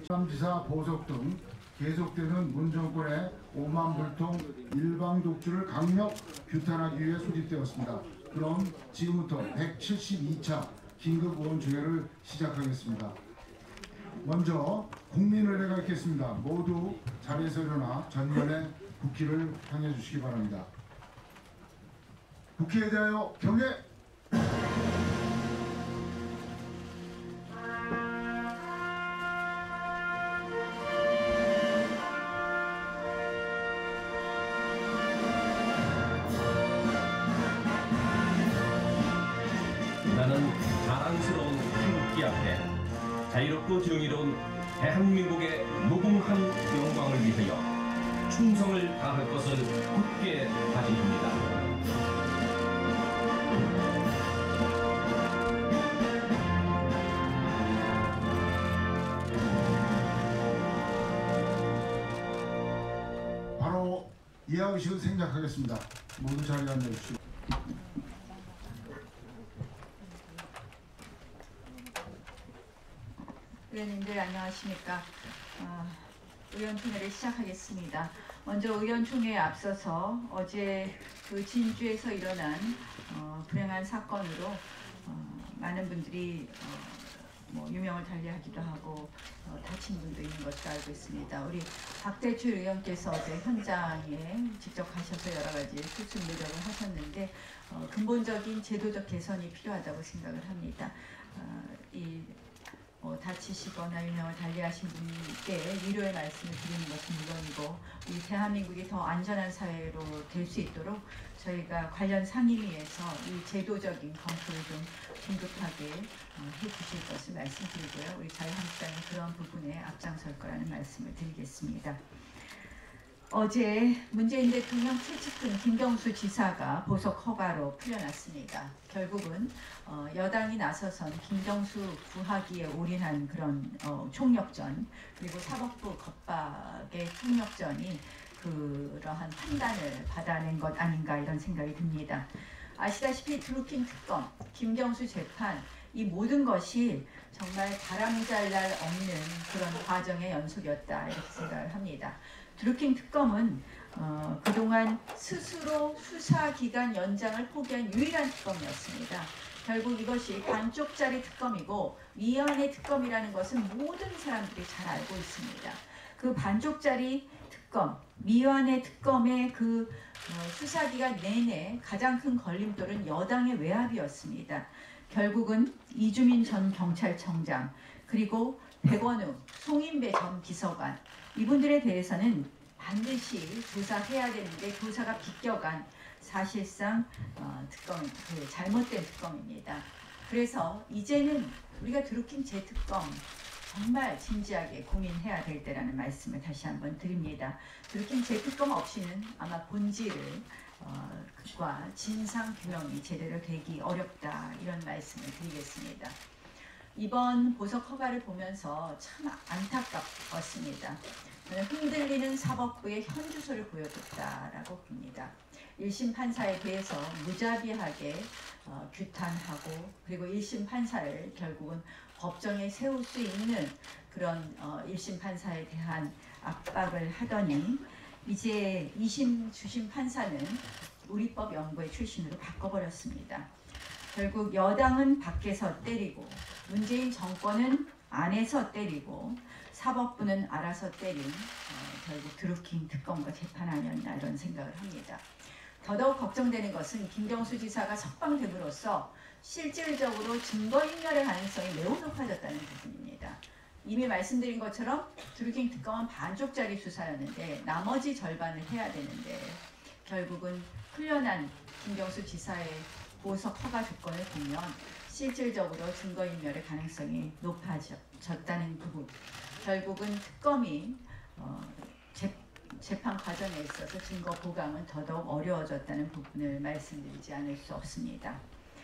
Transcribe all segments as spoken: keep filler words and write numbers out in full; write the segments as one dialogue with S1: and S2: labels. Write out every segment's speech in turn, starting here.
S1: 지사 보석 등 계속되는 문정권의 오만불통 일방 독주를 강력 규탄하기 위해 소집되었습니다. 그럼 지금부터 백칠십이 차 긴급의원총회를 시작하겠습니다. 먼저 국민의례가 있겠습니다. 모두 자리에서 일어나 전면에 국기를 향해 주시기 바랍니다. 국회에 대하여 경례!
S2: 나는 자랑스러운 태극기 앞에 자유롭고 정의로운 대한민국의 무궁한 영광을 위하여 충성을 다할 것을 굳게 다짐합니다.
S1: 바로 예하의식을 생략하겠습니다. 모두 자리에 앉아주시고.
S3: 의원님들 안녕하십니까. 어, 의원총회를 시작하겠습니다. 먼저 의원총회에 앞서서 어제 그 진주에서 일어난 어, 불행한 사건으로 어, 많은 분들이 어, 뭐 유명을 달리하기도 하고 어, 다친 분도 있는 것으로 알고 있습니다. 우리 박대출 의원께서 어제 현장에 직접 가셔서 여러 가지 수습 노력을 하셨는데 어, 근본적인 제도적 개선이 필요하다고 생각을 합니다. 어, 이 뭐 다치시거나 유명을 달리하신 분께 위로의 말씀을 드리는 것은 물론이고 우리 대한민국이 더 안전한 사회로 될 수 있도록 저희가 관련 상임위에서 이 제도적인 검토를 좀 긴급하게 어, 해주실 것을 말씀드리고요. 우리 자유한국당이 그런 부분에 앞장설 거라는 말씀을 드리겠습니다. 어제 문재인 대통령 최측근 김경수 지사가 보석 허가로 풀려났습니다. 결국은 어, 여당이 나서선 김경수 구하기에 올인한 그런 어, 총력전, 그리고 사법부 겁박의 총력전이 그러한 판단을 받아낸 것 아닌가 이런 생각이 듭니다. 아시다시피 드루킹 특검, 김경수 재판, 이 모든 것이 정말 바람잘 날 없는 그런 과정의 연속이었다 이렇게 생각을 합니다. 드루킹 특검은 어, 그동안 스스로 수사기간 연장을 포기한 유일한 특검이었습니다. 결국 이것이 반쪽짜리 특검이고 미완의 특검이라는 것은 모든 사람들이 잘 알고 있습니다. 그 반쪽짜리 특검, 미완의 특검의 그 어, 수사기간 내내 가장 큰 걸림돌은 여당의 외압이었습니다. 결국은 이주민 전 경찰청장, 그리고 백원우, 송인배 전 비서관, 이분들에 대해서는 반드시 조사해야 되는데 조사가 비껴간 사실상 어, 특검, 그 잘못된 특검입니다. 그래서 이제는 우리가 드루킹 재특검 정말 진지하게 고민해야 될 때라는 말씀을 다시 한번 드립니다. 드루킹 재특검 없이는 아마 본질을 어, 과 진상 규명이 제대로 되기 어렵다 이런 말씀을 드리겠습니다. 이번 보석 허가를 보면서 참 안타깝습니다. 저는 흔들리는 사법부의 현주소를 보여줬다라고 봅니다. 일심 판사에 대해서 무자비하게 어, 규탄하고 그리고 일심 판사를 결국은 법정에 세울 수 있는 그런 어, 일심 판사에 대한 압박을 하더니 이제 이심 주심 판사는 우리법 연구회 출신으로 바꿔버렸습니다. 결국 여당은 밖에서 때리고 문재인 정권은 안에서 때리고 사법부는 알아서 때린 어, 결국 드루킹 특검과 재판 아니었나 이런 생각을 합니다. 더더욱 걱정되는 것은 김경수 지사가 석방됨으로써 실질적으로 증거인멸의 가능성이 매우 높아졌다는 부분입니다. 이미 말씀드린 것처럼 드루킹 특검은 반쪽짜리 수사였는데 나머지 절반을 해야 되는데 결국은 풀려난 김경수 지사의 보석 허가 조건을 보면 실질적으로 증거인멸의 가능성이 높아졌다는 부분, 결국은 특검이 어, 재, 재판 과정에 있어서 증거 보강은 더더욱 어려워졌다는 부분을 말씀드리지 않을 수 없습니다.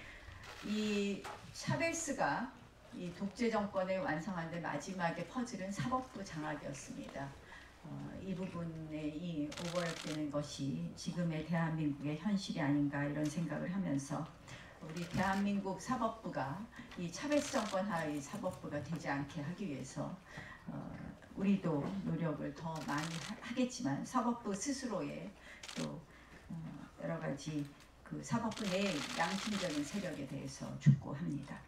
S3: 이 차베스가 이 독재 정권을 완성하는데 마지막에 퍼즐은 사법부 장악이었습니다. 어, 이 부분에 이 오버랩되는 것이 지금의 대한민국의 현실이 아닌가 이런 생각을 하면서 우리 대한민국 사법부가 이 차베스 정권 하의 사법부가 되지 않게 하기 위해서 어, 우리도 노력을 더 많이 하, 하겠지만 사법부 스스로의 또 어, 여러 가지 그 사법부 내 양심적인 세력에 대해서 촉구합니다.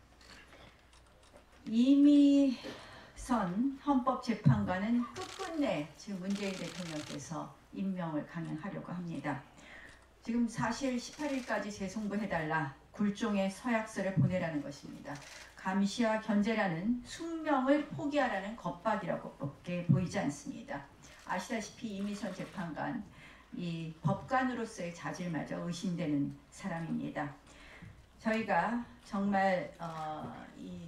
S3: 이미선 헌법재판관은 끝끝내 지금 문재인 대통령께서 임명을 강행하려고 합니다. 지금 사실 십팔 일까지 재송부해달라 굴종의 서약서를 보내라는 것입니다. 감시와 견제라는 숙명을 포기하라는 겁박이라고밖에 보이지 않습니다. 아시다시피 이미선 재판관 이 법관으로서의 자질마저 의심되는 사람입니다. 저희가 정말 어, 이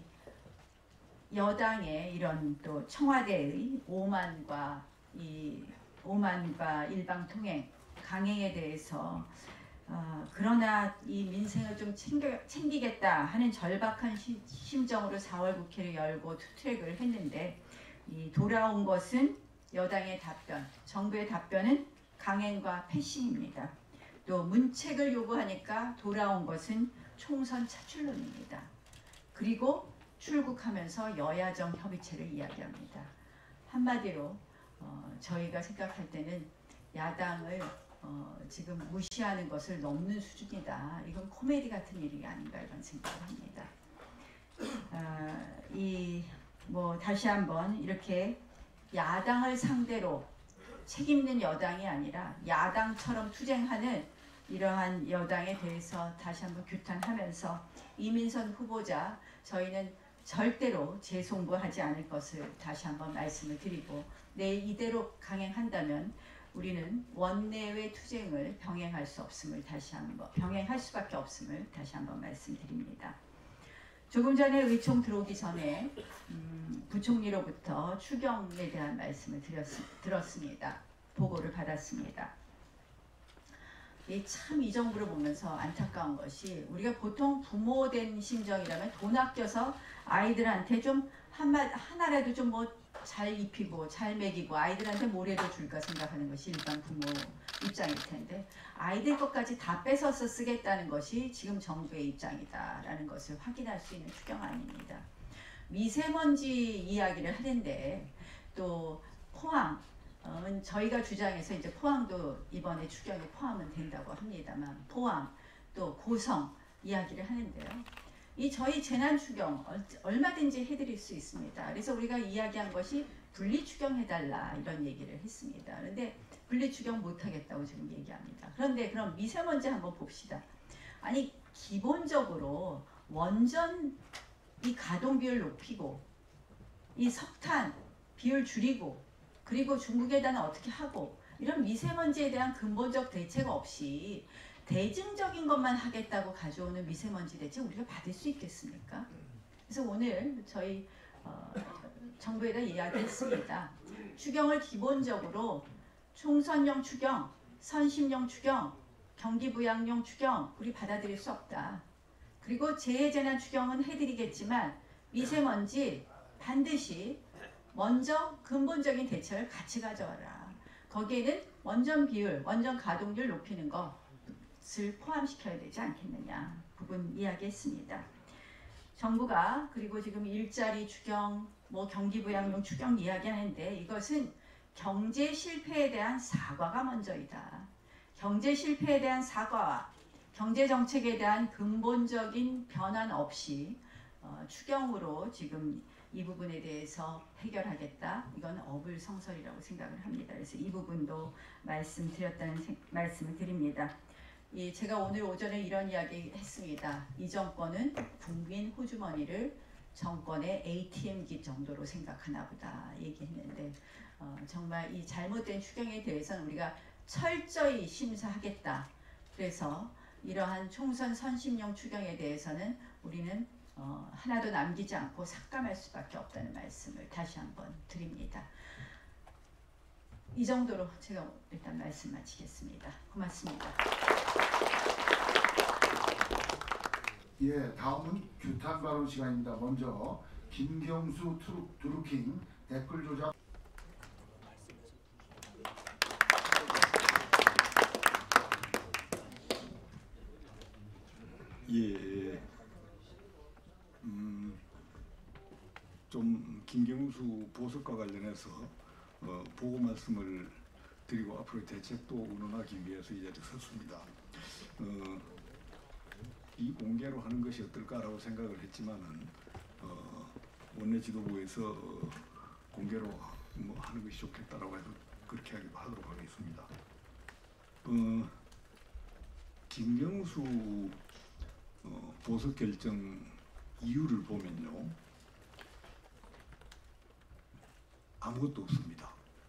S3: 여당의 이런 또 청와대의 오만과 이 오만과 일방통행 강행에 대해서 어, 그러나 이 민생을 좀 챙겨, 챙기겠다 하는 절박한 시, 심정으로 사월 국회를 열고 투트랙을 했는데 이 돌아온 것은 여당의 답변, 정부의 답변은 강행과 패싱입니다. 또 문책을 요구하니까 돌아온 것은 총선 차출론입니다. 그리고 출국하면서 여야정 협의체를 이야기합니다. 한마디로 어, 저희가 생각할 때는 야당을 어, 지금 무시하는 것을 넘는 수준이다. 이건 코미디 같은 일이 아닌가 이런 생각을 합니다. 어, 이 뭐 다시 한번 이렇게 야당을 상대로 책임있는 여당이 아니라 야당처럼 투쟁하는 이러한 여당에 대해서 다시 한번 규탄하면서 이민선 후보자 저희는 절대로 재송부하지 않을 것을 다시 한번 말씀을 드리고 내일 이대로 강행한다면 우리는 원내외 투쟁을 병행할 수 없음을 다시 한번 병행할 수밖에 없음을 다시 한번 말씀드립니다. 조금 전에 의총 들어오기 전에 음, 부총리로부터 추경에 대한 말씀을 드렸, 들었습니다. 보고를 받았습니다. 참 이 정부를 보면서 안타까운 것이 우리가 보통 부모된 심정이라면 돈 아껴서 아이들한테 좀 한마, 하나라도 좀 뭐 잘 입히고 잘 먹이고 아이들한테 뭐라도 줄까 생각하는 것이 일반 부모 입장일 텐데 아이들 것까지 다 뺏어서 쓰겠다는 것이 지금 정부의 입장이다라는 것을 확인할 수 있는 추경안입니다. 미세먼지 이야기를 하는데 또 포항 은 저희가 주장해서 이제 포항도 이번에 추경에 포함은 된다고 합니다만 포항 또 고성 이야기를 하는데요. 이 저희 재난 추경 얼마든지 해드릴 수 있습니다. 그래서 우리가 이야기한 것이 분리 추경해달라 이런 얘기를 했습니다. 그런데 분리 추경 못하겠다고 지금 얘기합니다. 그런데 그럼 미세먼지 한번 봅시다. 아니 기본적으로 원전 이 가동 비율 높이고 이 석탄 비율 줄이고 그리고 중국에다는 어떻게 하고 이런 미세먼지에 대한 근본적 대책 없이 대증적인 것만 하겠다고 가져오는 미세먼지 대책 우리가 받을 수 있겠습니까? 그래서 오늘 저희 어, 정부에다 이야기했습니다. 추경을 기본적으로 총선용 추경, 선심용 추경, 경기부양용 추경 우리 받아들일 수 없다. 그리고 재해재난 추경은 해드리겠지만 미세먼지 반드시 먼저 근본적인 대책을 같이 가져와라. 거기에는 원전 비율, 원전 가동률 높이는 것을 포함시켜야 되지 않겠느냐 부분 이야기했습니다. 정부가 그리고 지금 일자리 추경, 뭐 경기부양용 추경 이야기하는데 이것은 경제 실패에 대한 사과가 먼저이다. 경제 실패에 대한 사과와 경제 정책에 대한 근본적인 변환 없이 어, 추경으로 지금 이 부분에 대해서 해결하겠다. 이건 어불성설이라고 생각을 합니다. 그래서 이 부분도 말씀드렸다는 생, 말씀을 드립니다. 이 제가 오늘 오전에 이런 이야기 했습니다. 이 정권은 국민 호주머니를 정권의 에이티엠기 정도로 생각하나 보다 얘기했는데 어, 정말 이 잘못된 추경에 대해서는 우리가 철저히 심사하겠다. 그래서 이러한 총선 선심용 추경에 대해서는 우리는 어, 하나도 남기지 않고 삭감할 수밖에 없다는 말씀을 다시 한번 드립니다. 이 정도로 제가 일단 말씀 마치겠습니다. 고맙습니다.
S1: 예, 다음은 규탄 발언 시간입니다. 먼저 김경수 트루, 드루킹 댓글 조작.
S4: 예, 음, 좀 김경수 보석과 관련해서 어, 보고 말씀을 드리고 앞으로 대책도 의논하기 위해서 이 자리에 섰습니다. 어, 이 공개로 하는 것이 어떨까라고 생각을 했지만은 어, 원내 지도부에서 어, 공개로 뭐 하는 것이 좋겠다라고 해서 그렇게 하도록 하겠습니다. 어, 김경수 어, 보석 결정 이유를 보면요, 아무것도 없습니다.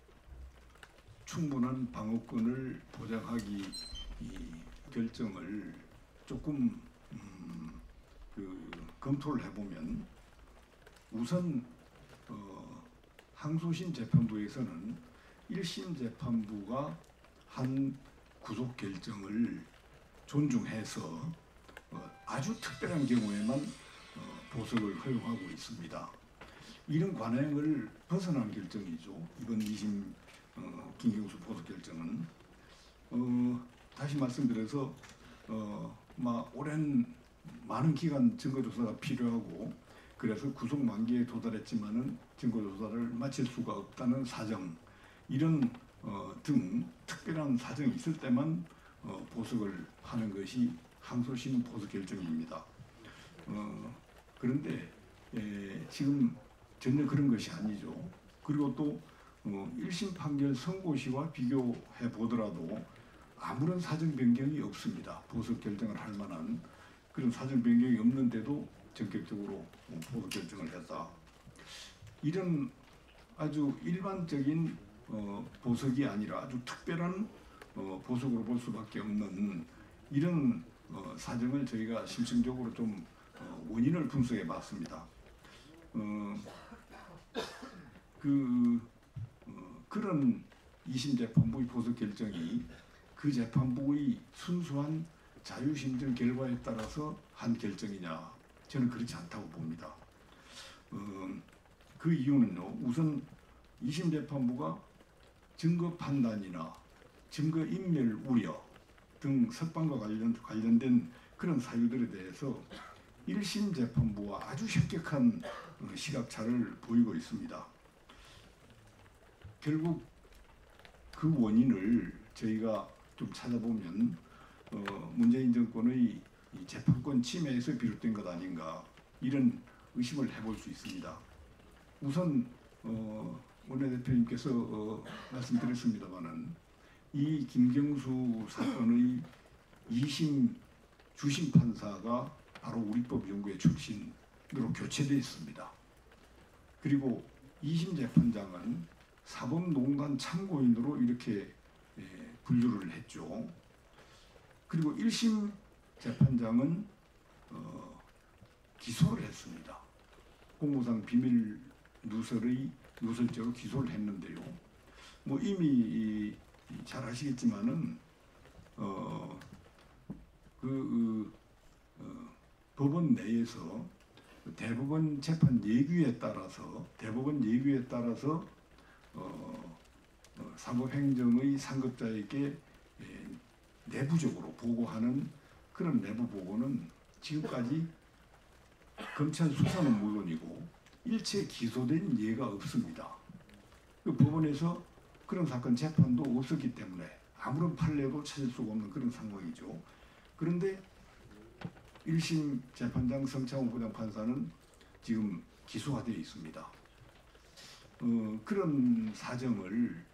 S4: 충분한 방어권을 보장하기 이 결정을 조금 음, 그 검토를 해보면 우선 어, 항소심 재판부에서는 일 심 재판부가 한 구속 결정을 존중해서 어, 아주 특별한 경우에만 어, 보석을 허용하고 있습니다. 이런 관행을 벗어난 결정이죠. 이번 이심 어, 김경수 보석 결정은 어, 다시 말씀드려서 어, 막 오랜 많은 기간 증거조사가 필요하고 그래서 구속 만기에 도달했지만은 증거조사를 마칠 수가 없다는 사정, 이런 어, 등 특별한 사정이 있을 때만 어, 보석을 하는 것이 항소심 보석 결정입니다. 어, 그런데 에, 지금 전혀 그런 것이 아니죠. 그리고 또 어, 일 심 판결 선고 시와 비교해 보더라도 아무런 사정 변경이 없습니다. 보석 결정을 할 만한 그런 사정 변경이 없는데도 전격적으로 보석 결정을 했다. 이런 아주 일반적인 어, 보석이 아니라 아주 특별한 어, 보석으로 볼 수밖에 없는 이런 어, 사정을 저희가 심층적으로 좀 어, 원인을 분석해 봤습니다. 어, 그 어, 그런 이심 재판부의 보석 결정이 그 재판부의 순수한 자유심증 결과에 따라서 한 결정이냐, 저는 그렇지 않다고 봅니다. 어, 그 이유는요, 우선 이심 재판부가 증거 판단이나 증거 인멸 우려 등 석방과 관련, 관련된 그런 사유들에 대해서 일 심 재판부와 아주 현격한 시각차를 보이고 있습니다. 결국 그 원인을 저희가 좀 찾아보면 어, 문재인 정권의 이 재판권 침해에서 비롯된 것 아닌가, 이런 의심을 해볼 수 있습니다. 우선 어, 원내대표님께서 어, 말씀드렸습니다마는 이 김경수 사건의 이심 주심 판사가 바로 우리법연구회 출신으로 교체되어 있습니다. 그리고 이심 재판장은 사법농단 참고인으로 이렇게 예, 분류를 했죠. 그리고 일 심 재판장은 어, 기소를 했습니다. 공무상 비밀 누설의 누설죄로 기소를 했는데요. 뭐 이미 이, 잘 아시겠지만은 어, 그, 그 어, 법원 내에서 대법원 재판 예규에 따라서 대법원 예규에 따라서 어, 어, 사법행정의 상급자에게 예, 내부적으로 보고하는 그런 내부 보고는 지금까지 검찰 수사는 물론이고 일체 기소된 예가 없습니다. 그 법원에서 그런 사건 재판도 없었기 때문에 아무런 판례도 찾을 수가 없는 그런 상황이죠. 그런데 일 심 재판장 성창호 부장판사는 지금 기소가 되어 있습니다. 어, 그런 사정을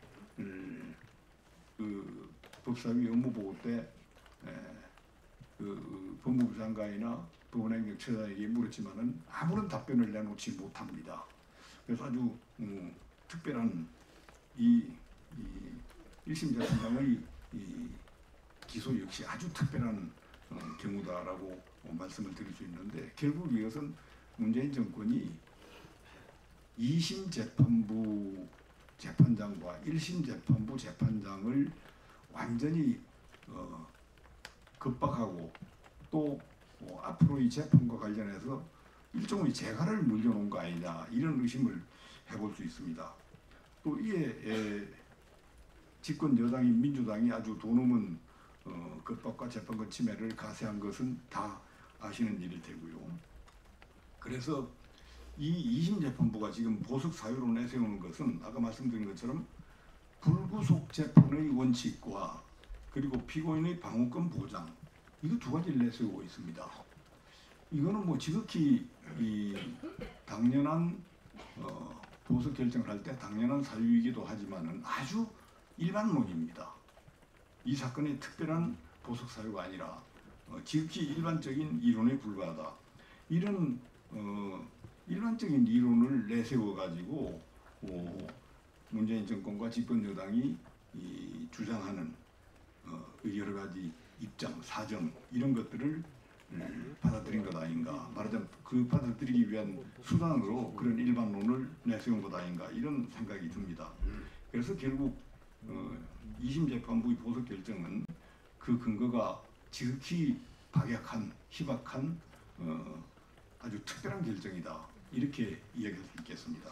S4: 그 법사위 업무보고 때 에, 그 법무부 장관이나 법원행정처장에게 물었지만은 아무런 답변을 내놓지 못합니다. 그래서 아주 음, 특별한 이, 이 일 심 재판장의 이 기소 역시 아주 특별한 어, 경우다라고 말씀을 드릴 수 있는데, 결국 이것은 문재인 정권이 이 심 재판부 재판장과 일 심 재판부 재판장을 완전히 어, 급박하고 또 어, 앞으로 이 재판과 관련해서 일종의 재갈을 물려놓은 거 아니냐, 이런 의심을 해볼 수 있습니다. 또 이에 에, 집권 여당인 민주당이 아주 도넘은 어, 급박과 재판권 침해를 가세한 것은 다 아시는 일일 테고요. 그래서 이 이심 재판부가 지금 보석 사유로 내세우는 것은 아까 말씀드린 것처럼 불구속 재판의 원칙과 그리고 피고인의 방어권 보장 이거 두 가지를 내세우고 있습니다. 이거는 뭐 지극히 이 당연한 어, 보석 결정을 할 때 당연한 사유이기도 하지만은 아주 일반론입니다. 이 사건의 특별한 보석 사유가 아니라 어, 지극히 일반적인 이론에 불과하다. 이런 어, 일반적인 이론을 내세워 가지고 어, 문재인 정권과 집권 여당이 이 주장하는 어, 여러 가지 입장, 사정 이런 것들을 음, 받아들인 것 아닌가. 말하자면 그 받아들이기 위한 수단으로 그런 일반론을 내세운 것 아닌가 이런 생각이 듭니다. 그래서 결국 어, 이심 재판부의 보석 결정은 그 근거가 지극히 박약한, 희박한 어, 아주 특별한 결정이다. 이렇게 이야기할 수 있겠습니다.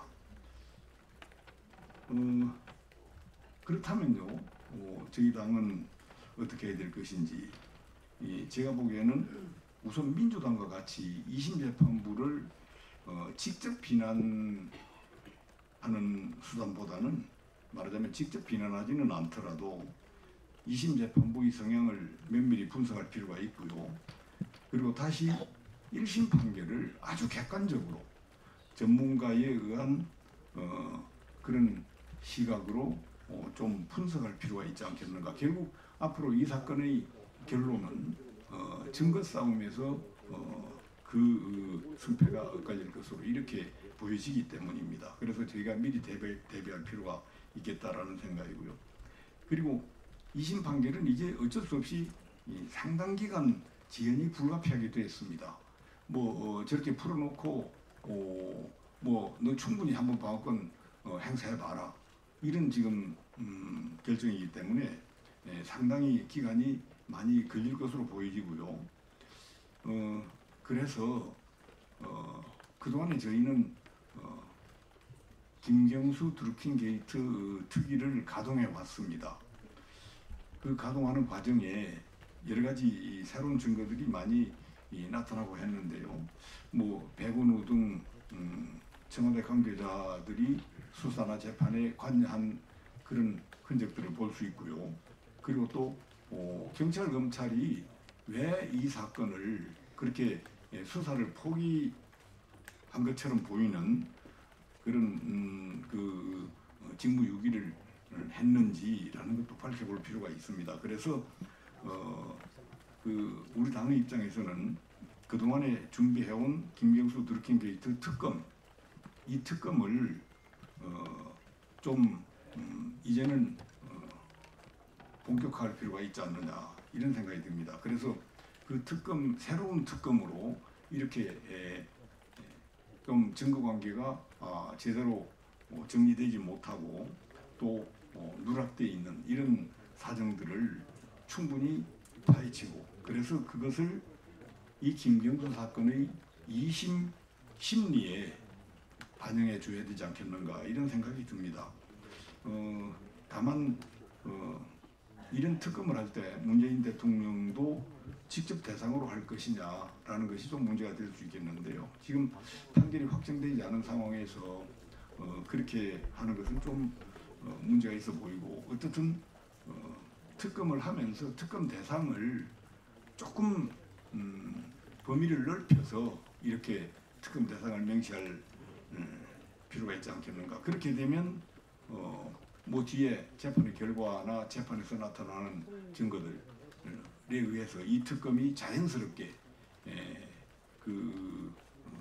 S4: 어, 그렇다면요, 어, 저희 당은 어떻게 해야 될 것인지 이, 제가 보기에는 우선 민주당과 같이 이심 재판부를 어, 직접 비난하는 수단보다는 말하자면 직접 비난하지는 않더라도 이심 재판부의 성향을 면밀히 분석할 필요가 있고요. 그리고 다시 일심 판결을 아주 객관적으로 전문가에 의한 어, 그런 시각으로 어, 좀 분석할 필요가 있지 않겠는가. 결국 앞으로 이 사건의 결론은 어, 증거 싸움에서 어, 그 승패가 엇갈릴 것으로 이렇게 보여지기 때문입니다. 그래서 저희가 미리 대비, 대비할 필요가 있겠다라는 생각이고요. 그리고 이심 판결은 이제 어쩔 수 없이 이 상당 기간 지연이 불가피하게 됐습니다. 뭐 어, 저렇게 풀어놓고 어, 뭐 너 충분히 한번 방어권 어, 행사해봐라 이런 지금 음, 결정이기 때문에 예, 상당히 기간이 많이 걸릴 것으로 보여지고요. 어, 그래서 어, 그동안에 저희는 어, 김경수 드루킹 게이트 특위를 가동해 왔습니다. 그 가동하는 과정에 여러 가지 새로운 증거들이 많이 이, 나타나고 했는데요. 뭐 백운우 등 음, 청와대 관계자들이 수사나 재판에 관여한 그런 흔적들을 볼 수 있고요. 그리고 또 어, 경찰 검찰이 왜 이 사건을 그렇게 예, 수사를 포기한 것처럼 보이는 그런 음, 그 어, 직무유기를 했는지라는 것도 밝혀볼 필요가 있습니다. 그래서 어, 그 우리 당의 입장에서는 그동안에 준비해온 김경수 드루킹 게이트 특검 이 특검을 어, 좀 음, 이제는 어, 본격화할 필요가 있지 않느냐 이런 생각이 듭니다. 그래서 그 특검 새로운 특검으로 이렇게 에, 좀 증거관계가 아, 제대로 어, 정리되지 못하고 또 어, 누락돼 있는 이런 사정들을 충분히 파헤치고 그래서 그것을 이 김경수 사건의 이심 심리에 반영해 줘야 되지 않겠는가 이런 생각이 듭니다. 어, 다만 어, 이런 특검을 할 때 문재인 대통령도 직접 대상으로 할 것이냐라는 것이 좀 문제가 될 수 있겠는데요. 지금 판결이 확정되지 않은 상황에서 어, 그렇게 하는 것은 좀 어, 문제가 있어 보이고 어떻든 어, 특검을 하면서 특검 대상을 조금 음, 범위를 넓혀서 이렇게 특검 대상을 명시할 음, 필요가 있지 않겠는가. 그렇게 되면 어, 뭐 뒤에 재판의 결과나 재판에서 나타나는 증거들에 의해서 이 특검이 자연스럽게 에, 그 음,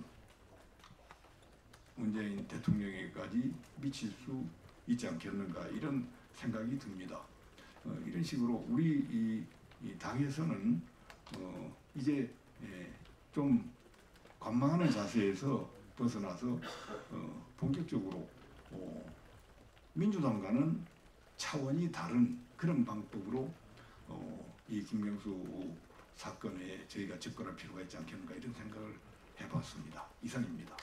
S4: 문재인 대통령에까지 미칠 수 있지 않겠는가 이런 생각이 듭니다. 어, 이런 식으로 우리 이, 이 당에서는 어, 이제 에, 좀 관망하는 자세에서 벗어나서 어, 본격적으로 어, 민주당과는 차원이 다른 그런 방법으로 어, 이 김경수 사건에 저희가 접근할 필요가 있지 않겠는가 이런 생각을 해봤습니다. 이상입니다.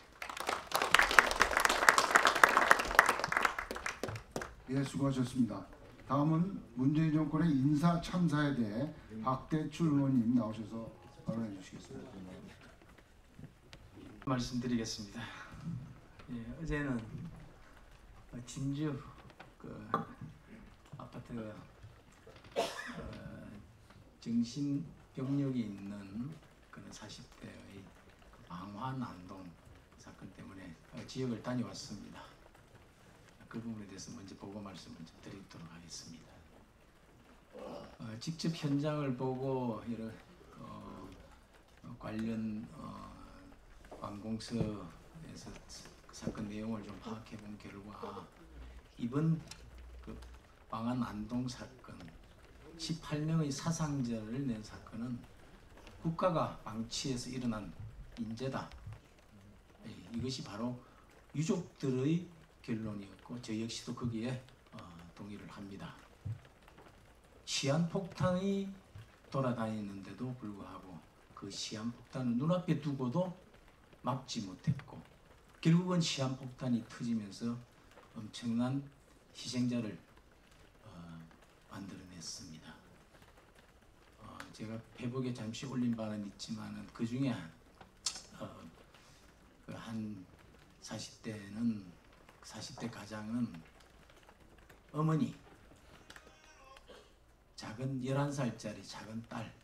S1: 예, 수고하셨습니다. 다음은 문재인 정권의 인사 참사에 대해 박대출 의원님 나오셔서 발언해 주시겠습니다.
S5: 말씀드리겠습니다. 어제는 진주 그 아파트 어, 정신병력이 있는 그런 사십 대의 방화난동 사건 때문에 지역을 다녀왔습니다. 그 부분에 대해서 먼저 보고 말씀을 좀 드리도록 하겠습니다. 어, 직접 현장을 보고 여러 어, 관련 어, 관공서에서 그 사건 내용을 좀 파악해 본 결과 이번 그 방안 안동 사건 십팔 명의 사상자를 낸 사건은 국가가 방치해서 일어난 인재다. 이것이 바로 유족들의 결론이었고 저 역시도 거기에 어, 동의를 합니다. 시한폭탄이 돌아다니는데도 불구하고 그 시한폭탄을 눈앞에 두고도 막지 못했고 결국은 시한폭탄이 터지면서 엄청난 희생자를 어, 만들어냈습니다. 어, 제가 페이북에 잠시 올린 바는 있지만 그 중에 어, 그 한 사십 대는 사십 대 가장은 어머니 작은 열한 살짜리 작은 딸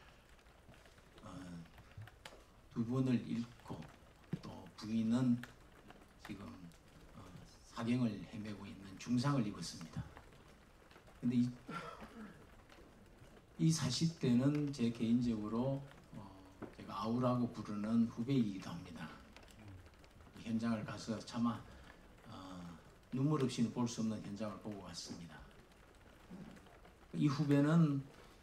S5: 어, 두 분을 잃고 또 부인은 지금 어, 사경을 헤매고 있는 중상을 입었습니다. 근데 이, 이 사십 대는 제 개인적으로 어, 제가 아우라고 부르는 후배이기도 합니다. 현장을 가서 차마 어, 눈물 없이는 볼 수 없는 현장을 보고 왔습니다. 이 후배는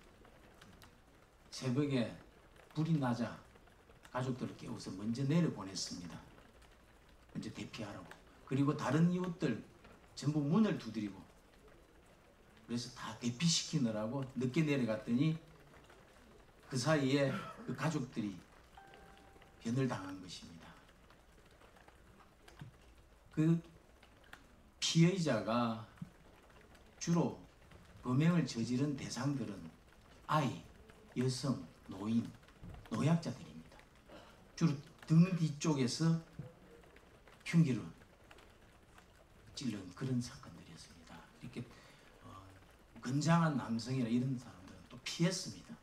S5: 새벽에 불이 나자 가족들을 깨워서 먼저 내려보냈습니다. 먼저 대피하라고. 그리고 다른 이웃들 전부 문을 두드리고 그래서 다 대피시키느라고 늦게 내려갔더니 그 사이에 그 가족들이 변을 당한 것입니다. 그 피해자가 주로 범행을 저지른 대상들은 아이, 여성, 노인, 노약자들입니다. 주로 등 뒤쪽에서 흉기로 찔른 그런 사건들이었습니다. 이렇게 어, 건장한 남성이나 이런 사람들은 또 피했습니다.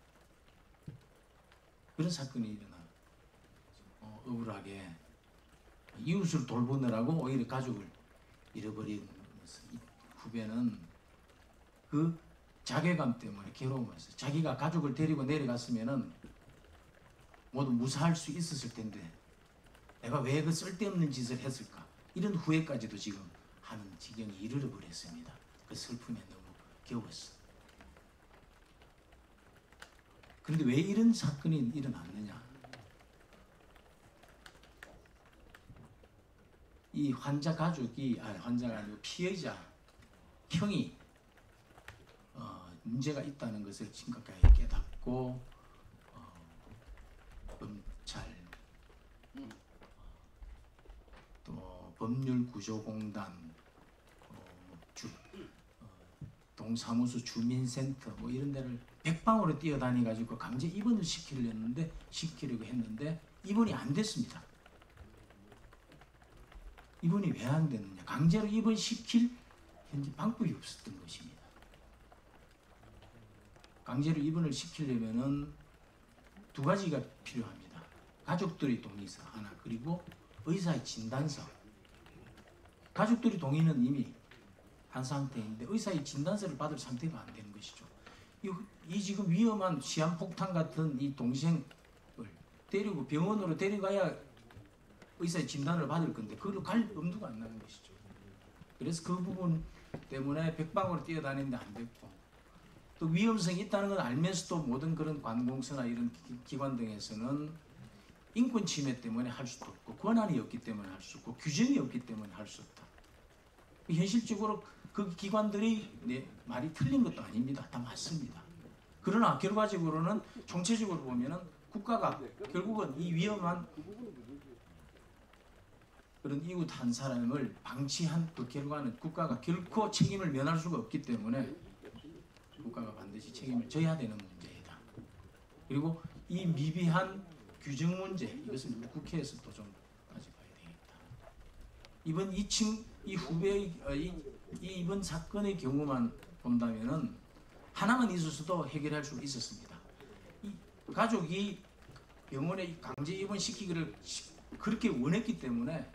S5: 그런 사건이 일어나 어, 억울하게 이웃을 돌보느라고 오히려 가족을 잃어버린 후배는 그 자괴감 때문에 괴로우면서 자기가 가족을 데리고 내려갔으면은 모두 무사할 수 있었을 텐데 내가 왜 그 쓸데없는 짓을 했을까 이런 후회까지도 지금 하는 지경에 이르러 버렸습니다. 그 슬픔에 너무 겨웠어. 그런데 왜 이런 사건이 일어났느냐? 이 환자 가족이 아니 환자가 아니고 피해자 형이 어, 문제가 있다는 것을 심각하게 깨닫고 어, 검찰 어, 또 법률구조공단 어, 주, 어, 동사무소 주민센터 뭐 이런 데를 백방으로 뛰어다니 가지고 강제 입원을 시키려는데 시키려고 했는데 입원이 안 됐습니다. 입원이 왜 안 됐느냐? 강제로 입원시킬 현재 방법이 없었던 것입니다. 강제로 입원을 시키려면은 두 가지가 필요합니다. 가족들의 동의서 하나 그리고 의사의 진단서. 가족들의 동의는 이미 한 상태인데 의사의 진단서를 받을 상태가 안 되는 것이죠. 이, 이 지금 위험한 시한폭탄 같은 이 동생을 데리고 병원으로 데려가야 의사의 진단을 받을 건데 그걸로 갈 엄두가 안 나는 것이죠. 그래서 그 부분 때문에 백방으로 뛰어다니는데 안 됐고 또 위험성이 있다는 걸 알면서도 모든 그런 관공서나 이런 기관 등에서는 인권 침해 때문에 할 수도 없고 권한이 없기 때문에 할 수 없고 규정이 없기 때문에 할 수 없다. 현실적으로 그 기관들이 네, 말이 틀린 것도 아닙니다. 다 맞습니다. 그러나 결과적으로는 총체적으로 보면은 국가가 결국은 이 위험한 그런 이웃 한 사람을 방치한 그 결과는 국가가 결코 책임을 면할 수가 없기 때문에 국가가 반드시 책임을 져야 되는 문제이다. 그리고 이 미비한 규정 문제 이것은 국회에서 또 좀 따져봐야 되겠다. 이번 이층 이 후배 어, 이, 이 이번 사건의 경우만 본다면은 하나만 있었어도 해결할 수 있었습니다. 이 가족이 병원에 강제 입원시키기를 그렇게 원했기 때문에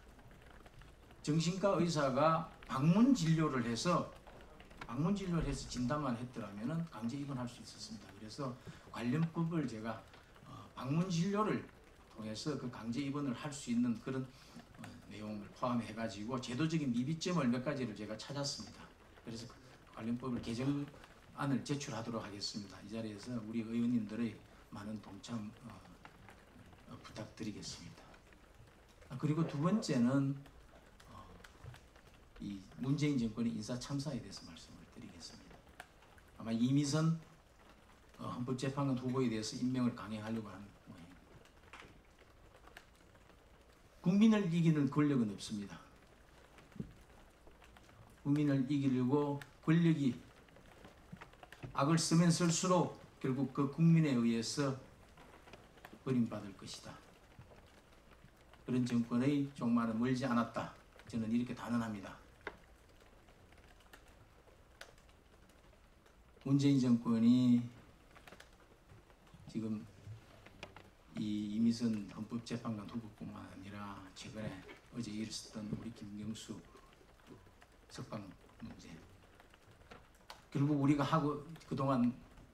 S5: 정신과 의사가 방문 진료를 해서 방문 진료를 해서 진단만 했더라면은 강제 입원할 수 있었습니다. 그래서 관련법을 제가 어, 방문 진료를 통해서 그 강제 입원을 할 수 있는 그런 어, 내용을 포함해 가지고 제도적인 미비점을 몇 가지를 제가 찾았습니다. 그래서 관련법을 개정안을 제출하도록 하겠습니다. 이 자리에서 우리 의원님들의 많은 동참 어, 어, 부탁드리겠습니다. 아, 그리고 두 번째는 어, 이 문재인 정권의 인사 참사에 대해서 말씀을 드리겠습니다. 아마 이미선 어, 헌법재판관 후보에 대해서 임명을 강행하려고 하는 모양입니다. 국민을 이기는 권력은 없습니다. 국민을 이기려고 권력이 악을 쓰면 쓸수록 결국 그 국민에 의해서 버림받을 것이다. 그런 정권의 종말은 멀지 않았다. 저는 이렇게 단언합니다. 문재인 정권이 지금 이 이미선 헌법재판관 후보뿐만 아니라 최근에 어제 있었던 우리 김경수 석방 문제, 결국 우리가 하고 그동안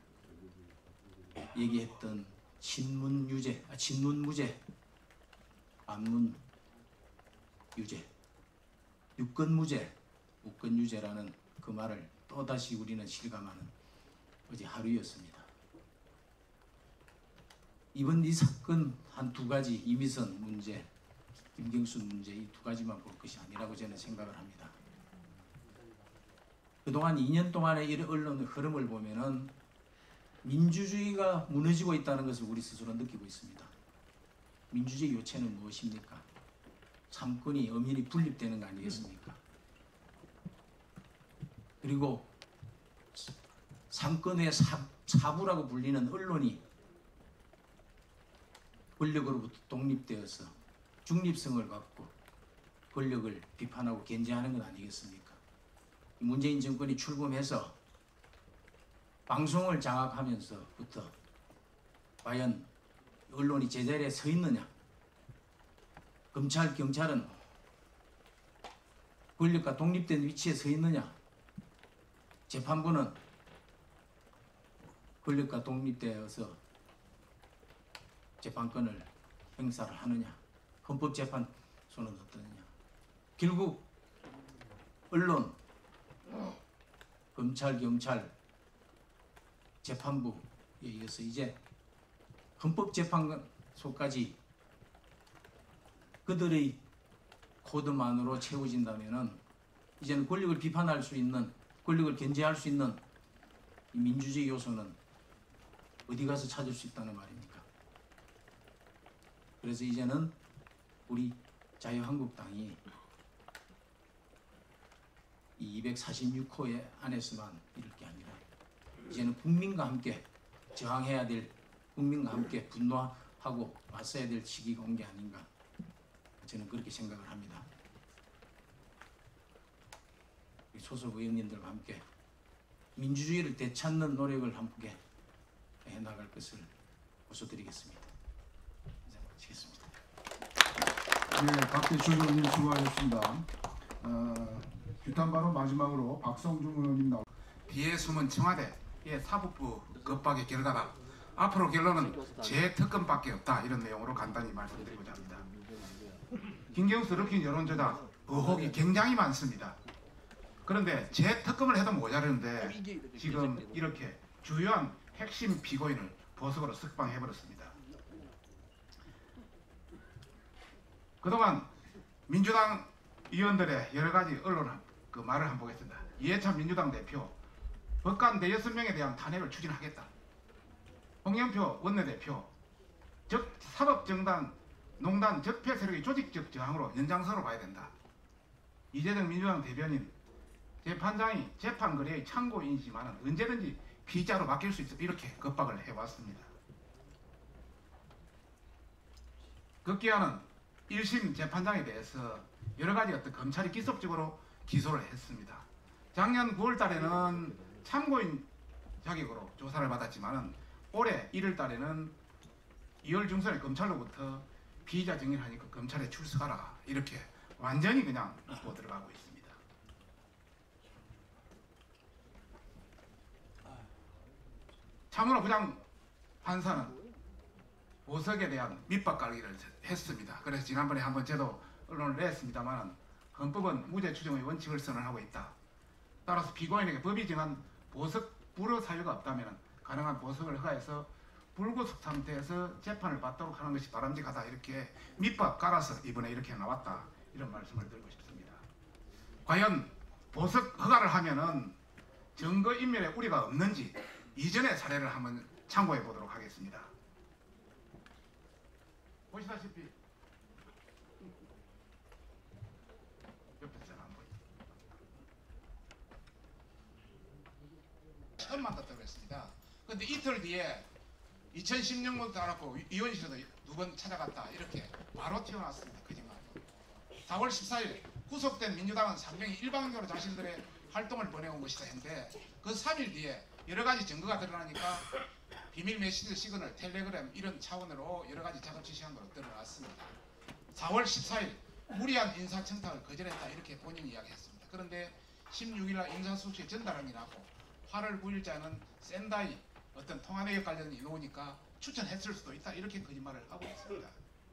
S5: 얘기했던 친문 유죄, 아, 친문 무죄, 반문 유죄, 유권 무죄, 무권 유죄라는 그 말을 또다시 우리는 실감하는 어제 하루였습니다. 이번 이 사건 한 두 가지, 이미선 문제, 김경수 문제, 이 두 가지만 볼 것이 아니라고 저는 생각을 합니다. 그동안 이 년 동안의 이 언론의 흐름을 보면은 민주주의가 무너지고 있다는 것을 우리 스스로 느끼고 있습니다. 민주주의 요체는 무엇입니까? 삼권이 엄연히 분립되는 거 아니겠습니까? 그리고 삼권의 사, 사부라고 불리는 언론이 권력으로부터 독립되어서 중립성을 갖고 권력을 비판하고 견제하는 건 아니겠습니까? 문재인 정권이 출범해서 방송을 장악하면서부터 과연 언론이 제자리에 서 있느냐, 검찰, 경찰은 권력과 독립된 위치에 서 있느냐, 재판부는 권력과 독립되어서 재판권을 행사를 하느냐, 헌법재판소는 어떠느냐. 결국 언론, 검찰, 경찰, 재판부에 의해서 이제 헌법재판소까지 그들의 코드만으로 채워진다면은 이제는 권력을 비판할 수 있는, 권력을 견제할 수 있는 이 민주주의 요소는 어디 가서 찾을 수 있다는 말입니까? 그래서 이제는 우리 자유한국당이 이 이백사십육 호의 안에서만 이럴 게 아니라 이제는 국민과 함께 저항해야 될, 국민과 함께 분노하고 맞서야 될 시기가 온 게 아닌가, 저는 그렇게 생각을 합니다. 소속 의원님들과 함께 민주주의를 되찾는 노력을 함께 해나갈 것을 호소드리겠습니다. 이제 마치겠습니다.
S1: 네, 박대출 의원님 수고하셨습니다. 어, 규탄 발언 마지막으로 박성중 의원님 나오.
S6: 뒤에 숨은 청와대의 사법부 겁박의 결과다. 앞으로 결론은 재특검밖에 없다. 이런 내용으로 간단히 말씀드리고자 합니다. 김경수 럭킨 여론조작 의혹이 굉장히 많습니다. 그런데 재특검을 해도 모자르는데 지금 이렇게 주요한 핵심 피고인을 보석으로 석방해버렸습니다. 그동안 민주당 의원들의 여러 가지 언론 그 말을 한번 보겠습니다. 이해찬 민주당 대표, 법관 대여섯 명에 대한 탄핵을 추진하겠다. 홍영표 원내대표, 적 사법정당 농단 적폐 세력의 조직적 저항으로 연장선으로 봐야 된다. 이재정 민주당 대변인, 재판장이 재판 거래의 참고인이지만 언제든지 피의자로 맡길 수 있어, 이렇게 겁박을 해왔습니다. 급기야는 일 심 재판장에 대해서 여러 가지 어떤 검찰이 기습적으로 기소를 했습니다. 작년 구월 달에는 참고인 자격으로 조사를 받았지만은 올해 일월 달에는 이월 중순에 검찰로부터 피의자 증인을 하니까 검찰에 출석하라 이렇게 완전히 그냥 입고 들어가고 있습니다. 참으로 부장 판사는 보석에 대한 밑밥 깔기를 했습니다. 그래서 지난번에 한번 저도 언론을 냈습니다만 헌법은 무죄 추정의 원칙을 선언하고 있다. 따라서 피고인에게 법이 정한 보석 불허 사유가 없다면 가능한 보석을 허가해서 불구속 상태에서 재판을 받도록 하는 것이 바람직하다. 이렇게 밑밥 깔아서 이번에 이렇게 나왔다. 이런 말씀을 드리고 싶습니다. 과연 보석 허가를 하면은 증거인멸에 우리가 없는지 이전의 사례를 한번 참고해 보도록 하겠습니다. 보시다시피 옆에서 잘 안 보이죠. 처음 만났다고 했습니다. 근데 이틀 뒤에 이천십 년부터 알았고 의원실에도 두 번 찾아갔다 이렇게 바로 튀어나왔습니다. 거짓말. 사월 십사일 구속된 민주당은 상명이 일방적으로 자신들의 활동을 보내온 것이다 했는데 그 삼 일 뒤에 여러 가지 증거가 드러나니까 비밀 메시지 시그널, 텔레그램 이런 차원으로 여러 가지 작업 지시한 것으로 드러났습니다. 사월 십사일 무리한 인사청탁을 거절했다 이렇게 본인이 이야기했습니다. 그런데 십육일날 인사수석에 전달함이 나고 팔월 구일자는 샌다이 어떤 통화 내역 관련이 나오니까 추천했을 수도 있다 이렇게 거짓말을 하고 있습니다.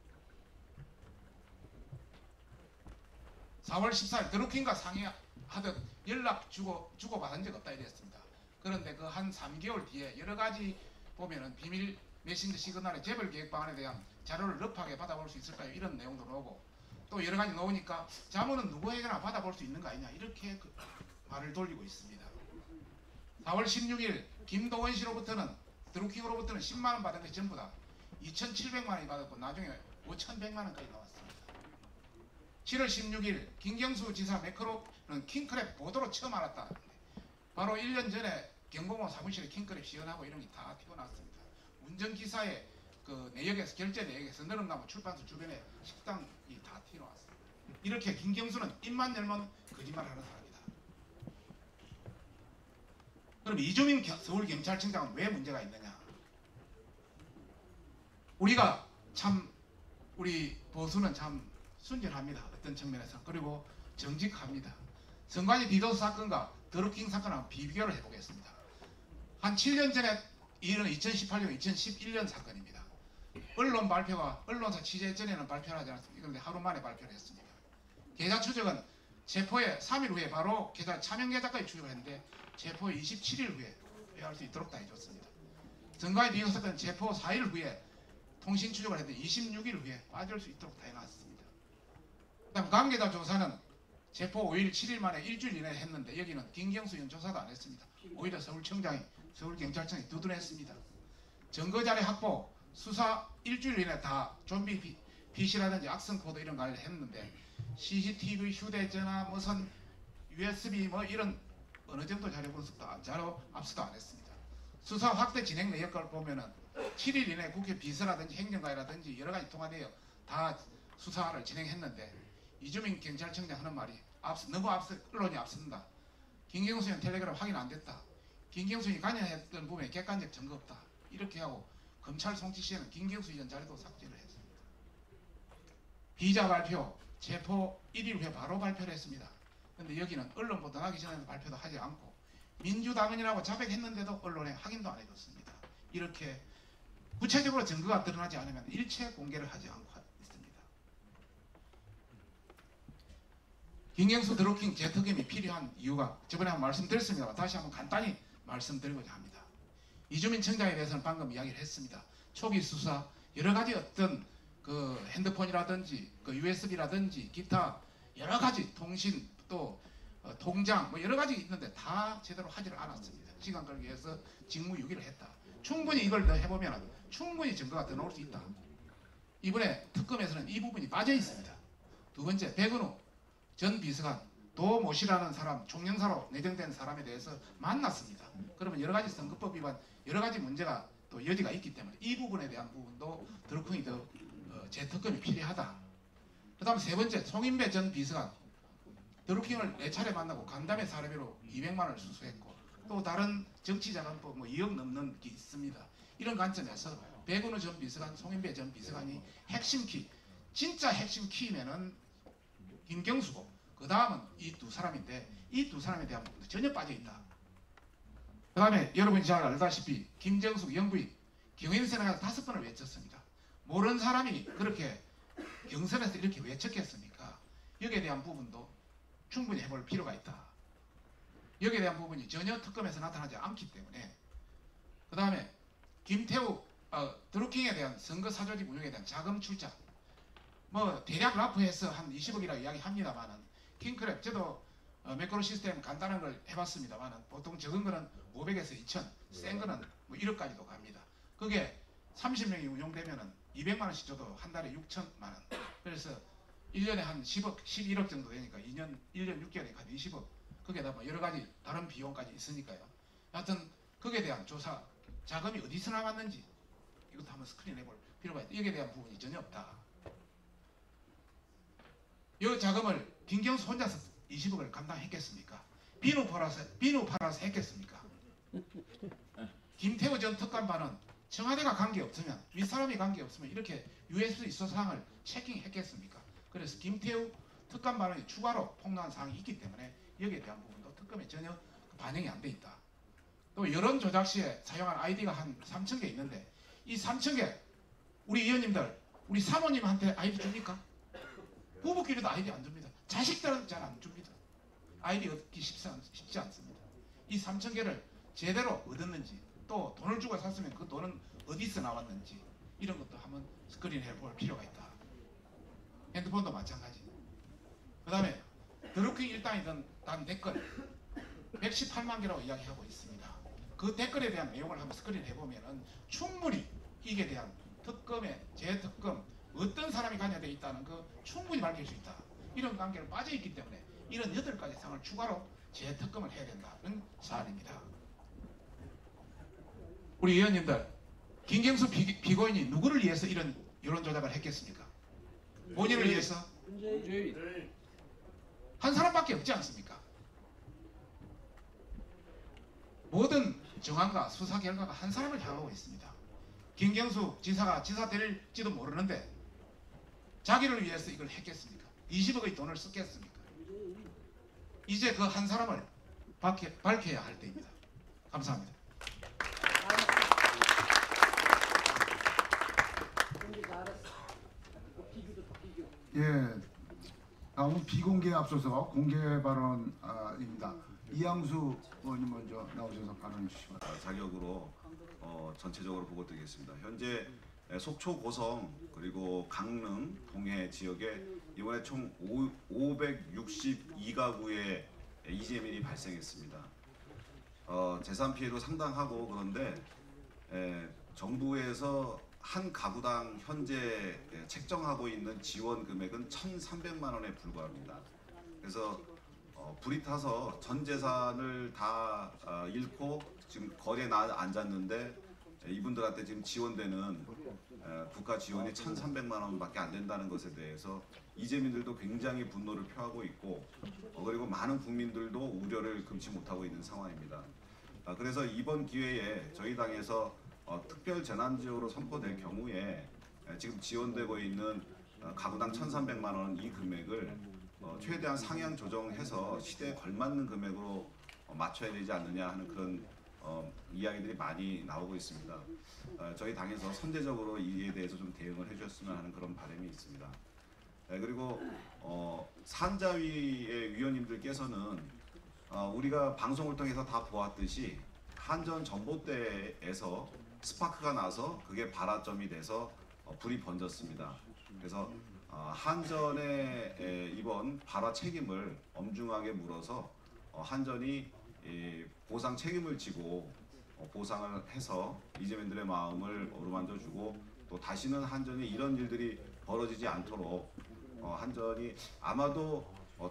S6: 사월 십사일 드루킹과 상의하듯 연락 주고 주고받은 적 없다 이랬습니다. 그런데 그 한 삼 개월 뒤에 여러 가지 보면은 비밀 메신저 시그널의 재벌 계획 방안에 대한 자료를 럽하게 받아볼 수 있을까요? 이런 내용도 나오고 또 여러 가지 나오니까 자문은 누구에게나 받아볼 수 있는 거 아니냐 이렇게 그 말을 돌리고 있습니다. 사월 십육일 김동원 씨로부터는 드루킹으로부터는 십만 원 받은 것이 전부 다 이천칠백만 원이 받았고 나중에 오천백만 원까지 나왔습니다. 칠월 십육일 김경수 지사 매크로는 킹크랩 보도로 처음 알았다. 바로 일 년 전에 경공원 사무실에 킹크랩 시연하고 이런 게 다 튀어나왔습니다. 운전기사의 그 내역에서 결제 내역에서 너른나무 출판소 주변에 식당이 다 튀어나왔습니다. 이렇게 김경수는 입만 열면 거짓말하는 사람이다. 그럼 이주민 서울경찰청장은 왜 문제가 있느냐? 우리가 참 우리 보수는 참 순진합니다. 어떤 측면에서. 그리고 정직합니다. 선관위 비도스 사건과 드루킹 사건하고 비교를 해보겠습니다. 한 칠 년 전에 이런 이천십팔 년, 이천십일 년 사건입니다. 언론 발표가 언론사 취재 전에는 발표를 하지 않았습니다. 그런데 하루 만에 발표를 했습니다. 계좌 추적은 체포의 삼 일 후에 바로 계좌 차명 계좌까지 추적을 했는데 체포 이십칠 일 후에 회할 수 있도록 다 해줬습니다. 선관위 비도스 사건 체포 사 일 후에 통신 추적을 했는데 이십육 일 후에 빠질 수 있도록 다 해놨습니다. 그다음 관계자 조사는 체포 오 일 칠 일 만에 일주일 이내에 했는데 여기는 김경수 의원 조사도 안 했습니다. 오히려 서울청장이 서울경찰청이 두둔했습니다. 증거자료 확보 수사 일주일 이내 다 좀비 피씨라든지 악성 코드 이런 걸 했는데 씨씨티비 휴대전화 무슨 유에스비 뭐 이런 어느 정도 자료 분석도 안, 자료 압수도 안 했습니다. 수사 확대 진행 내역을 보면은 칠 일 이내 국회 비서라든지 행정관이라든지 여러 가지 통화 내역 다 수사를 진행했는데 이주민 경찰청장 하는 말이 앞서, 너무 앞서 언론이 앞선다. 김경수 의원 텔레그램 확인 안 됐다. 김경수 의원이 관여했던 부분에 객관적 증거 없다. 이렇게 하고 검찰 송치 시에는 김경수 의원 자료도 삭제를 했습니다. 비자 발표 체포 일 일 후에 바로 발표를 했습니다. 그런데 여기는 언론 보도하기 전에는 발표도 하지 않고 민주당원이라고 자백했는데도 언론에 확인도 안 해줬습니다. 이렇게 구체적으로 증거가 드러나지 않으면 일체 공개를 하지 않고 있습니다. 김경수 드루킹 재특임이 필요한 이유가 저번에 한번 말씀드렸습니다만 다시 한번 간단히 말씀드리고자 합니다. 이주민 청장에 대해서는 방금 이야기를 했습니다. 초기 수사 여러 가지 어떤 그 핸드폰이라든지 그 유에스비라든지 기타 여러 가지 통신 또 어, 통장 뭐 여러 가지 있는데 다 제대로 하지를 않았습니다. 시간 끌기 위해서 직무유기를 했다. 충분히 이걸 더 해보면 충분히 증거가 더 나올 수 있다. 이번에 특검에서는 이 부분이 빠져 있습니다. 두 번째 백은우 전 비서관 도모씨라는 사람 총영사로 내정된 사람에 대해서 만났습니다. 그러면 여러 가지 선거법 위반 여러 가지 문제가 또 여지가 있기 때문에 이 부분에 대한 부분도 드루킹이 더 어, 재특검이 필요하다. 그다음 세 번째 송인배 전 비서관 드루킹을 네 차례 만나고 간담회 사례비로 이백만 원을 수수했고 또 다른 정치자금법 뭐 이억 넘는 게 있습니다. 이런 관점에서 백운우 전 비서관, 송인배 전 비서관이 핵심 키, 진짜 핵심 키면은 김경수고 그 다음은 이 두 사람인데 이 두 사람에 대한 부분도 전혀 빠져 있다. 그 다음에 여러분이 잘 알다시피 김정숙 영부인 경인선언을 다섯 번을 외쳤습니다. 모르는 사람이 그렇게 경선에서 이렇게 외쳤겠습니까? 여기에 대한 부분도 충분히 해볼 필요가 있다. 여기에 대한 부분이 전혀 특검에서 나타나지 않기 때문에 그 다음에 김태우 어, 드루킹에 대한 선거 사조직 운영에 대한 자금 출자 뭐 대략 라프해서 한 이십억이라고 이야기합니다만은 킹크랩 저도 어, 매크로 시스템 간단한 걸 해봤습니다만은 보통 적은 거는 오백에서 이천, 센 거는 뭐 일억까지도 갑니다. 그게 삼십 명이 운용되면은 이백만 원씩 줘도 한 달에 육천만 원. 그래서 일 년에 한 십억, 십일억 정도 되니까 이 년, 일 년 육 개월에 한 이십억. 거기에다 뭐 여러 가지 다른 비용까지 있으니까요. 하여튼 거기에 대한 조사, 자금이 어디서 나왔는지 이것도 한번 스크린해 볼 필요가 있다. 여기에 대한 부분이 전혀 없다. 이 자금을 김경수 혼자서 이십억을 감당했겠습니까? 비누 팔아서, 비누 팔아서 했겠습니까? 김태우 전 특감반은 청와대가 관계없으면 윗사람이 관계없으면 이렇게 유에스비 소사항을 체킹했겠습니까? 그래서 김태우 특감반이 추가로 폭로한 사항이 있기 때문에 여기에 대한 부분도 특검에 전혀 반영이 안 돼 있다. 또 여론 조작 시에 사용한 아이디가 한 삼천 개 있는데 이 삼천 개 우리 의원님들 우리 사모님한테 아이디 줍니까? 부부끼리도 아이디 안 줍니다. 자식들은 잘 안 줍니다. 아이디 얻기 쉽지, 않, 쉽지 않습니다. 이 삼천 개를 제대로 얻었는지 또 돈을 주고 샀으면 그 돈은 어디서 나왔는지 이런 것도 한번 스크린해 볼 필요가 있다. 핸드폰도 마찬가지. 그 다음에 드루킹 일당이든 단 댓글 백십팔만 개라고 이야기하고 있습니다. 그 댓글에 대한 내용을 한번 스크린해 보면은 충분히 이게 대한 특검의 재특검 어떤 사람이 관여되어 있다는 거 충분히 밝힐 수 있다. 이런 관계를 빠져 있기 때문에 이런 여덟 가지 사항을 추가로 재특검을 해야 된다는 사안입니다. 우리 의원님들 김경수 비, 비고인이 누구를 위해서 이런 여론 조작을 했겠습니까? 본인을 위해서 한 사람밖에 없지 않습니까? 모든 정황과 수사 결과가 한 사람을 향하고 있습니다. 김경수 지사가 지사 될지도 모르는데 자기를 위해서 이걸 했겠습니까? 이십억의 돈을 썼겠습니까? 이제 그 한 사람을 밝혀, 밝혀야 할 때입니다. 감사합니다.
S1: 예, 다음은 비공개에 앞서서 공개 발언입니다. 이양수 의원님 먼저 나오셔서 발언해 주시기 바랍니다.
S7: 자격으로 어, 전체적으로 보고 드리겠습니다. 현재 속초, 고성 그리고 강릉, 동해 지역에 이번에 총 오백육십이 가구의 이재민이 발생했습니다. 어, 재산 피해도 상당하고 그런데 에, 정부에서 한 가구당 현재 책정하고 있는 지원 금액은 천삼백만 원에 불과합니다. 그래서 어, 불이 타서 전 재산을 다 어, 잃고 지금 거리에 나 앉았는데 이분들한테 지금 지원되는 에, 국가 지원이 천삼백만 원밖에 안 된다는 것에 대해서 이재민들도 굉장히 분노를 표하고 있고 어, 그리고 많은 국민들도 우려를 금치 못하고 있는 상황입니다. 아, 그래서 이번 기회에 저희 당에서 어, 특별 재난지역으로 선포될 경우에 에, 지금 지원되고 있는 어, 가구당 천삼백만 원 이 금액을 어, 최대한 상향 조정해서 시대에 걸맞는 금액으로 어, 맞춰야 되지 않느냐 하는 그런 어, 이야기들이 많이 나오고 있습니다. 어, 저희 당에서 선제적으로 이에 대해서 좀 대응을 해주셨으면 하는 그런 바람이 있습니다. 네, 그리고 어, 산자위의 위원님들께서는 어, 우리가 방송을 통해서 다 보았듯이 한전 전봇대에서 스파크가 나서 그게 발화점이 돼서 어, 불이 번졌습니다. 그래서 어, 한전의 에, 이번 발화 책임을 엄중하게 물어서 어, 한전이 이, 보상 책임을 지고 어, 보상을 해서 이재민들의 마음을 어루만져주고 또 다시는 한전이 이런 일들이 벌어지지 않도록 어, 한전이 아마도 어,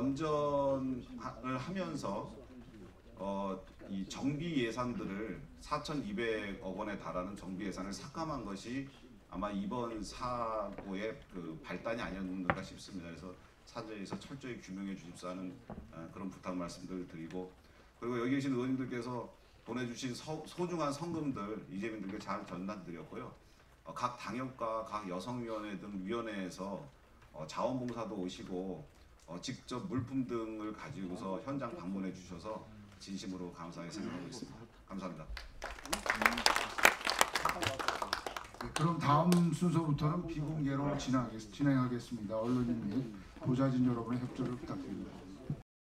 S7: 탈원전을 하면서 어, 이 정비 예산들을 사천이백억 원에 달하는 정비 예산을 삭감한 것이 아마 이번 사고의 그 발단이 아니었는가 싶습니다. 그래서 사제에서 철저히 규명해 주십사 하는 어, 그런 부탁 말씀들 드리고, 그리고 여기 계신 의원님들께서 보내주신 서, 소중한 성금들 이재민들께 잘 전달드렸고요. 어, 각 당협과 각 여성위원회 등 위원회에서 어, 자원봉사도 오시고 어, 직접 물품 등을 가지고서 현장 방문해 주셔서 진심으로 감사하게 생각하고 있습니다. 감사합니다.
S1: 네, 그럼 다음 순서부터는 비공개로 진행하겠, 진행하겠습니다. 언론인 및 보좌진 여러분의 협조를 부탁드립니다.